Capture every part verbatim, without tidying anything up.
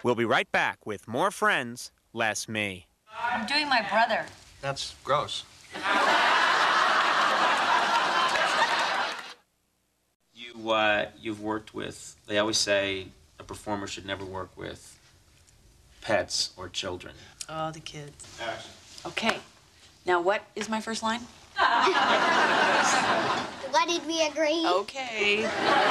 We'll be right back with more Friends, less me. I'm doing my brother. That's gross. You, uh, you've worked with, they always say a performer should never work with pets or children. Oh, the kids. Action. Okay. Now, what is my first line? What did we agree? Okay.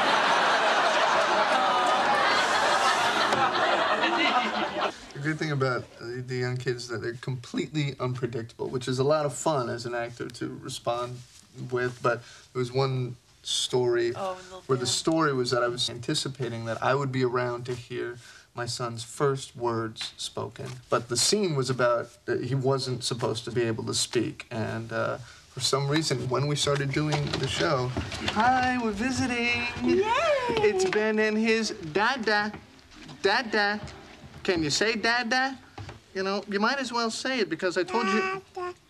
The good thing about uh, the young kids is that they're completely unpredictable, which is a lot of fun as an actor to respond with. But there was one story oh, where the story was that I was anticipating that I would be around to hear my son's first words spoken. But the scene was about that he wasn't supposed to be able to speak. And uh, for some reason, when we started doing the show, hi, we're visiting. Yay! It's Ben and his dada. Dada. Can you say dada? You know, you might as well say it because I told you.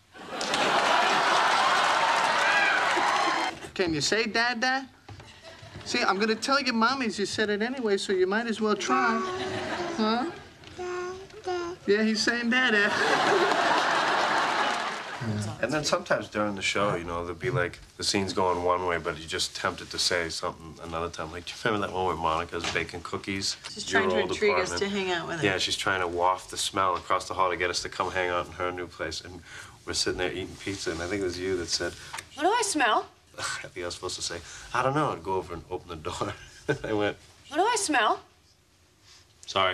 Can you say dada? See, I'm gonna tell your mommies you said it anyway, so you might as well try. Huh? Yeah, he's saying dada. Yeah. And then sometimes during the show, you know, there'll be like, the scene's going one way, but you're just tempted to say something another time. Like, do you remember that one where Monica's baking cookies? She's trying to intrigue us to hang out with her. Yeah, she's trying to waft the smell across the hall to get us to come hang out in her new place. And we're sitting there eating pizza, and I think it was you that said, what do I smell? I think I was supposed to say, I don't know, I'd go over and open the door. I went, what do I smell? sorry.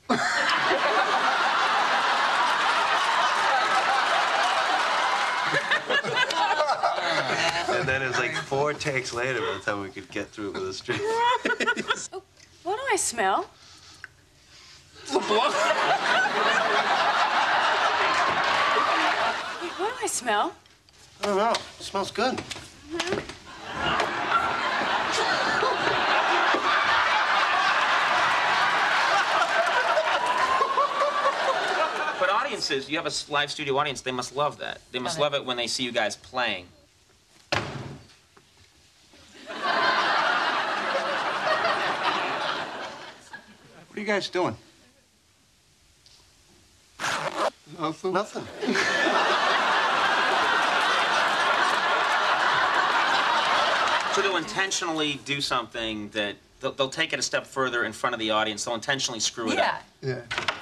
And then it was like four takes later by the time we could get through it with a straight face. Oh, what do I smell? Wait, what do I smell? I don't know. It smells good. Mm-hmm. But audiences, you have a live studio audience, they must love that. They must love it when they see you guys playing. What are you guys doing? Nothing. Nothing. So they'll intentionally do something that they'll, they'll take it a step further in front of the audience. They'll intentionally screw it yeah. up. Yeah.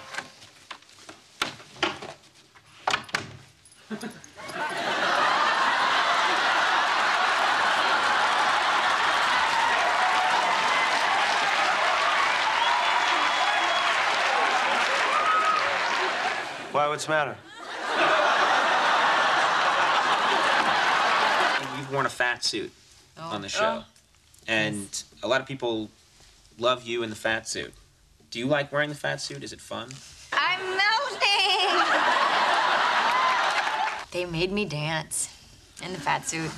Why, what's the matter? You've worn a fat suit oh. on the show. Oh. And yes. a lot of people love you in the fat suit. Do you like wearing the fat suit? Is it fun? I'm melting! They made me dance in the fat suit.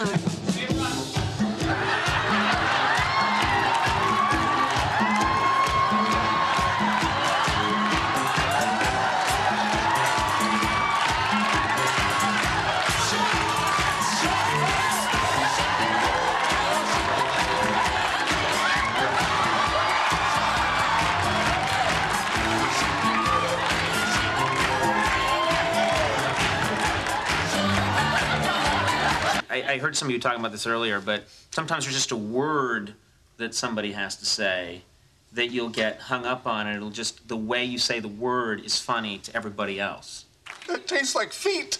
I, I heard some of you talking about this earlier, but sometimes there's just a word that somebody has to say that you'll get hung up on, and it'll just, the way you say the word is funny to everybody else. It tastes like feet.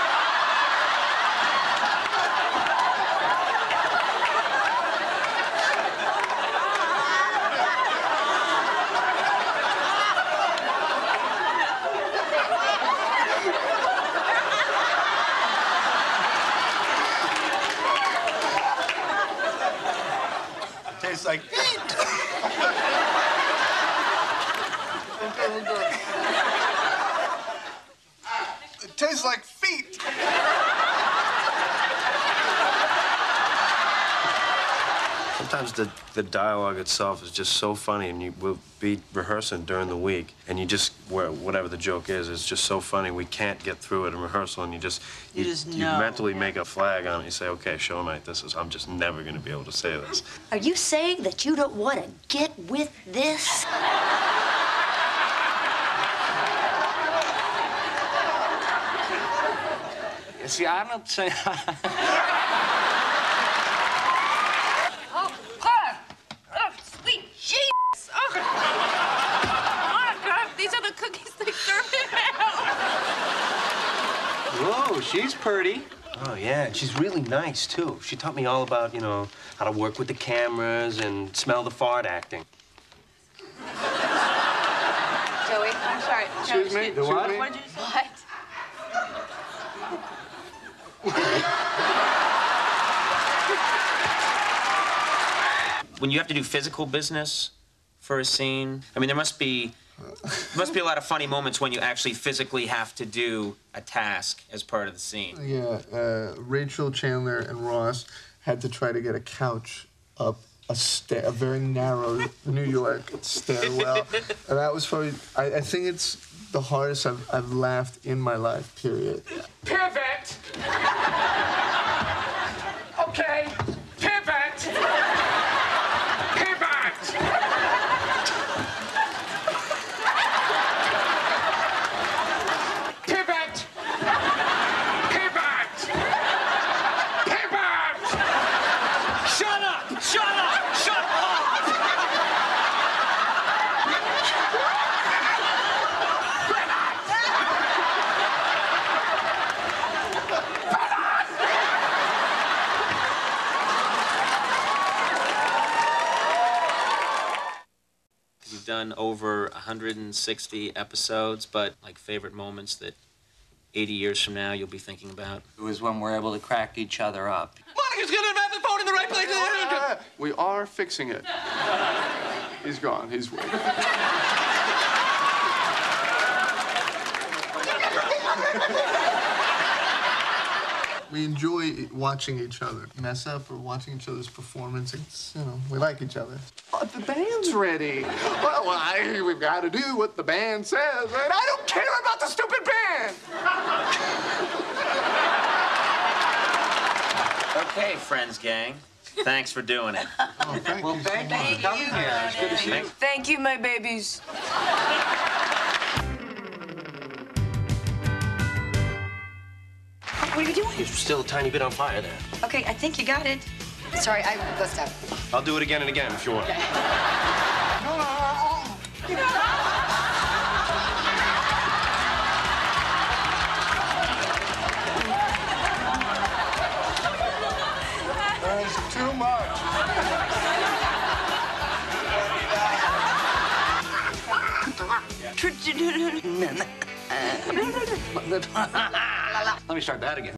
Tastes like feet. It tastes like feet. Sometimes the, the dialogue itself is just so funny, and you will be rehearsing during the week, and you just, whatever the joke is, it's just so funny, we can't get through it in rehearsal, and you just, you, you, just you know. mentally make a flag on it. You say, okay, show night, this is, I'm just never going to be able to say this. Are you saying that you don't want to get with this? See, I don't say... Oh, God. Oh, sweet Jesus. Oh. Oh, God. These are the cookies they serve in now. Whoa, she's pretty. Oh, yeah, and she's really nice, too. She taught me all about, you know, how to work with the cameras and smell the fart acting. Joey, I'm sorry. Excuse me? The what? What did you say? What? When you have to do physical business for a scene, I mean, there must be must be a lot of funny moments when you actually physically have to do a task as part of the scene. Yeah, uh, Rachel, Chandler, and Ross had to try to get a couch up a stair, a very narrow New York stairwell, and that was probably. I, I think it's the hardest I've I've laughed in my life. Period. Pivot! Okay, pivot! Pivot! Pivot! Pivot! Pivot! Shut up! Shut up! Shut up! You've done over one hundred sixty episodes, but like favorite moments that eighty years from now you'll be thinking about? It was when we're able to crack each other up. Monica's gonna have the phone in the right place. We are fixing it. He's gone. He's waiting. We enjoy watching each other mess up or watching each other's performance. It's, you know, we like each other. Oh, the band's ready. Well, I, we've got to do what the band says, and I don't care about the stupid band. Okay, Friends gang. Thanks for doing it. Oh, thank Well, you. thank you for coming here. It's good to see you. Thank you, my babies. What are you doing? You're still a tiny bit on fire there. Okay, I think you got it. Sorry, I bust out. I'll do it again and again if you want. That's too much. Let me start that again.